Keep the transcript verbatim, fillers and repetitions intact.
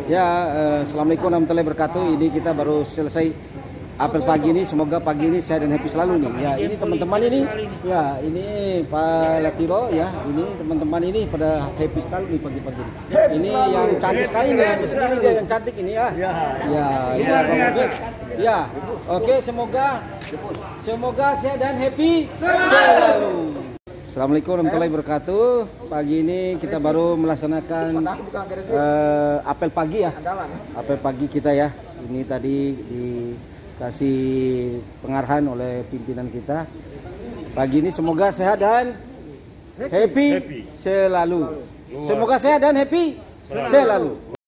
Ya, eh, assalamualaikum warahmatullahi wabarakatuh. Ini kita baru selesai apel pagi ini. Semoga pagi ini sehat dan happy selalu nih. Ya, ini teman-teman ini, ya ini Pak Latiro, ya ini teman-teman ini pada happy sekali nih pagi-pagi. Ini yang cantik sekali nih, yang sekali dia yang cantik ini ya. Ya, ya, ya. Ya, oke, semoga semoga sehat dan happy selalu. Assalamualaikum warahmatullahi wabarakatuh. Pagi ini kita baru melaksanakan uh, apel pagi ya. Apel pagi kita ya. Ini tadi dikasih pengarahan oleh pimpinan kita. Pagi ini semoga sehat dan happy, happy selalu. Semoga sehat dan happy selalu.